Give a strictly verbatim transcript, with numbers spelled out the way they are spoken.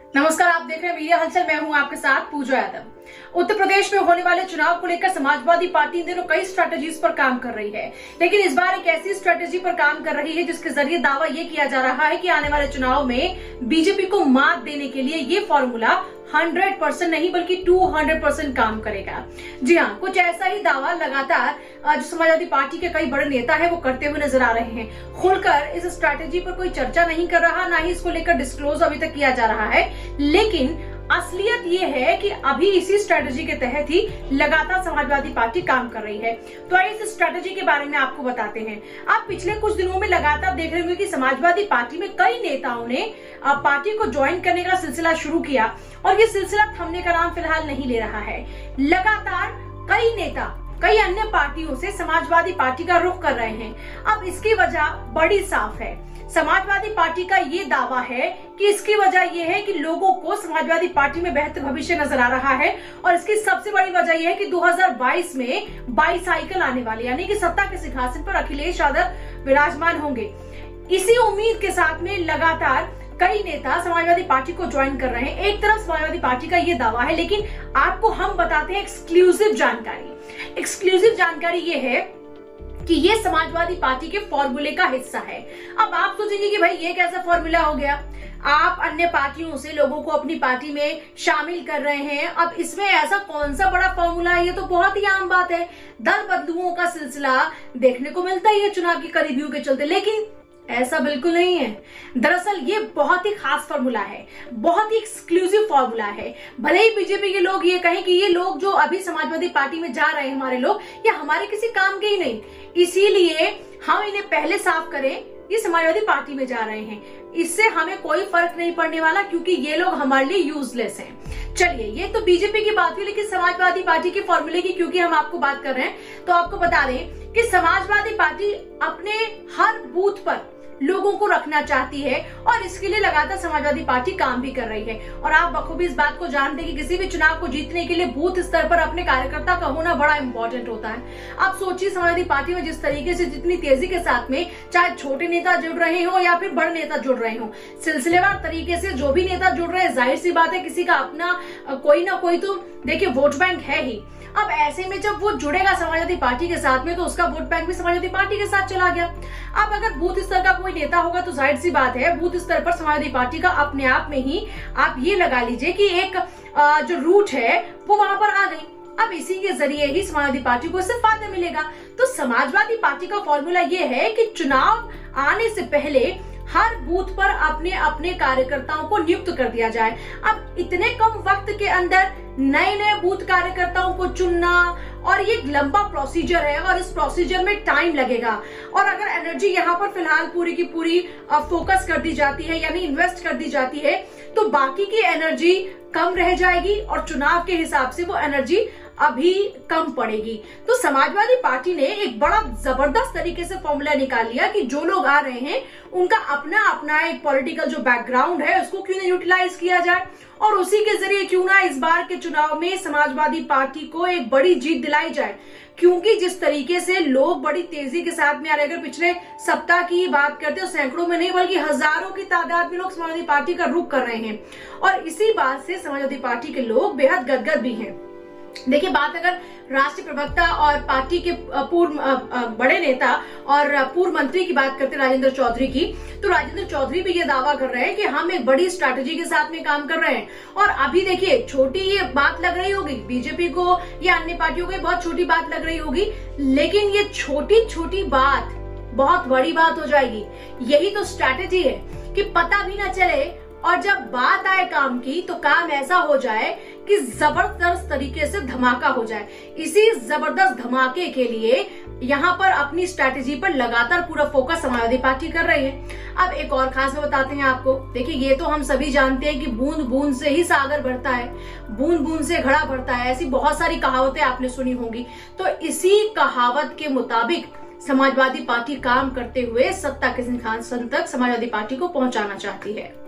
नमस्कार, आप देख रहे हैं मीडिया हलचल। मैं हूं आपके साथ पूजा यादव। उत्तर प्रदेश में होने वाले चुनाव को लेकर समाजवादी पार्टी इन दिनों कई स्ट्रेटेजीज पर काम कर रही है, लेकिन इस बार एक ऐसी स्ट्रेटेजी पर काम कर रही है जिसके जरिए दावा ये किया जा रहा है कि आने वाले चुनाव में बीजेपी को मात देने के लिए ये फॉर्मूला सौ परसेंट नहीं बल्कि दो सौ परसेंट काम करेगा। जी हाँ, कुछ ऐसा ही दावा लगातार जो समाजवादी पार्टी के कई बड़े नेता है वो करते हुए नजर आ रहे हैं। खुलकर इस स्ट्रैटेजी पर कोई चर्चा नहीं कर रहा, ना ही इसको लेकर डिस्क्लोज अभी तक किया जा रहा है, लेकिन असलियत ये है कि अभी इसी स्ट्रेटेजी के तहत ही लगातार समाजवादी पार्टी काम कर रही है। तो आइए इस स्ट्रेटेजी के बारे में आपको बताते हैं। आप पिछले कुछ दिनों में लगातार देख रहे होंगे कि समाजवादी पार्टी में कई नेताओं ने पार्टी को ज्वाइन करने का सिलसिला शुरू किया और ये सिलसिला थमने का नाम फिलहाल नहीं ले रहा है। लगातार कई नेता कई अन्य पार्टियों से समाजवादी पार्टी का रुख कर रहे हैं। अब इसकी वजह बड़ी साफ है। समाजवादी पार्टी का ये दावा है कि इसकी वजह यह है कि लोगों को समाजवादी पार्टी में बेहतर भविष्य नजर आ रहा है और इसकी सबसे बड़ी वजह यह है कि दो हज़ार बाईस में बाईसाइकिल आने वाली, यानी कि सत्ता के सिंहासन पर अखिलेश यादव विराजमान होंगे। इसी उम्मीद के साथ में लगातार कई नेता समाजवादी पार्टी को ज्वाइन कर रहे हैं। एक तरफ समाजवादी पार्टी का ये दावा है, लेकिन आपको हम बताते हैं एक्सक्लूसिव जानकारी। एक्सक्लूसिव जानकारी ये है कि ये समाजवादी पार्टी के फॉर्मूले का हिस्सा है। अब आप सोचेंगे कि भाई ये कैसा फॉर्मूला हो गया, आप अन्य पार्टियों से लोगों को अपनी पार्टी में शामिल कर रहे हैं, अब इसमें ऐसा कौन सा बड़ा फॉर्मूला है? ये तो बहुत ही आम बात है। दल बदलुओं का सिलसिला देखने को मिलता ही है चुनाव की करीबियों के चलते, लेकिन ऐसा बिल्कुल नहीं है। दरअसल ये बहुत ही खास फॉर्मूला है, बहुत ही एक्सक्लूसिव फॉर्मूला है। भले ही बीजेपी के लोग ये कहें कि ये लोग जो अभी समाजवादी पार्टी में जा रहे हैं हमारे लोग, ये हमारे किसी काम के ही नहीं, इसीलिए हम इन्हें पहले साफ करें, ये समाजवादी पार्टी में जा रहे हैं। इससे हमें कोई फर्क नहीं पड़ने वाला क्योंकि ये लोग हमारे लिए यूजलेस हैं। चलिए, ये तो बीजेपी की बात हुई, लेकिन समाजवादी पार्टी के फॉर्मूले की क्योंकि हम आपको बात कर रहे हैं तो आपको बता दें कि समाजवादी पार्टी अपने हर बूथ पर लोगों को रखना चाहती है और इसके लिए लगातार समाजवादी पार्टी काम भी कर रही है। और आप बखूबी इस बात को जानते हैं कि किसी भी चुनाव को जीतने के लिए बूथ स्तर पर अपने कार्यकर्ता का होना बड़ा इंपॉर्टेंट होता है। आप सोचिए, समाजवादी पार्टी में जिस तरीके से जितनी तेजी के साथ में चाहे छोटे नेता जुड़ रहे हो या फिर बड़े नेता जुड़ रहे हो, सिलसिलेवार तरीके से जो भी नेता जुड़ रहे हैं, जाहिर सी बात है किसी का अपना कोई ना कोई तो देखिए वोट बैंक है ही। अब ऐसे में जब वो जुड़ेगा समाजवादी पार्टी के साथ में तो उसका वोट बैंक भी समाजवादी पार्टी के साथ चला गया। अब अगर बूथ स्तर का कोई नेता होगा तो जाहिर सी बात है बूथ स्तर पर समाजवादी पार्टी का अपने आप में ही आप ये लगा लीजिए कि एक जो रूट है वो वहां पर आ गई। अब इसी के जरिए ही समाजवादी पार्टी को इससे फायदा मिलेगा। तो समाजवादी पार्टी का फॉर्मूला ये है कि चुनाव आने से पहले हर बूथ पर अपने अपने कार्यकर्ताओं को नियुक्त कर दिया जाए। अब इतने कम वक्त के अंदर नए नए बूथ कार्यकर्ताओं को चुनना और ये लंबा प्रोसीजर है और इस प्रोसीजर में टाइम लगेगा। और अगर एनर्जी यहाँ पर फिलहाल पूरी की पूरी फोकस कर दी जाती है, यानी इन्वेस्ट कर दी जाती है, तो बाकी की एनर्जी कम रह जाएगी और चुनाव के हिसाब से वो एनर्जी अभी कम पड़ेगी। तो समाजवादी पार्टी ने एक बड़ा जबरदस्त तरीके से फॉर्मूला निकाल लिया कि जो लोग आ रहे हैं उनका अपना अपना एक पॉलिटिकल जो बैकग्राउंड है उसको क्यों नहीं यूटिलाइज किया जाए और उसी के जरिए क्यों ना इस बार के चुनाव में समाजवादी पार्टी को एक बड़ी जीत दिलाई जाए। क्योंकि जिस तरीके से लोग बड़ी तेजी के साथ में आ रहे, अगर पिछले सप्ताह की बात करते हो सैकड़ों में नहीं बल्कि हजारों की तादाद में लोग समाजवादी पार्टी का रुख कर रहे हैं और इसी बात से समाजवादी पार्टी के लोग बेहद गदगद भी हैं। देखिए, बात अगर राष्ट्रीय प्रवक्ता और पार्टी के पूर्व बड़े नेता और पूर्व मंत्री की बात करते हैं राजेंद्र चौधरी की, तो राजेंद्र चौधरी भी ये दावा कर रहे हैं कि हम एक बड़ी स्ट्रैटेजी के साथ में काम कर रहे हैं। और अभी देखिए, छोटी ये बात लग रही होगी बीजेपी को या अन्य पार्टियों को, बहुत छोटी बात लग रही होगी, लेकिन ये छोटी छोटी बात बहुत बड़ी बात हो जाएगी। यही तो स्ट्रैटेजी है कि पता भी ना चले और जब बात आए काम की तो काम ऐसा हो जाए कि जबरदस्त तरीके से धमाका हो जाए। इसी जबरदस्त धमाके के लिए यहाँ पर अपनी स्ट्रैटेजी पर लगातार पूरा फोकस समाजवादी पार्टी कर रही है। अब एक और खास बात बताते हैं आपको। देखिए, ये तो हम सभी जानते हैं कि बूंद बूंद से ही सागर भरता है, बूंद बूंद से घड़ा भरता है, ऐसी बहुत सारी कहावतें आपने सुनी होंगी। तो इसी कहावत के मुताबिक समाजवादी पार्टी काम करते हुए सत्ता के सिंहासन तक समाजवादी पार्टी को पहुंचाना चाहती है।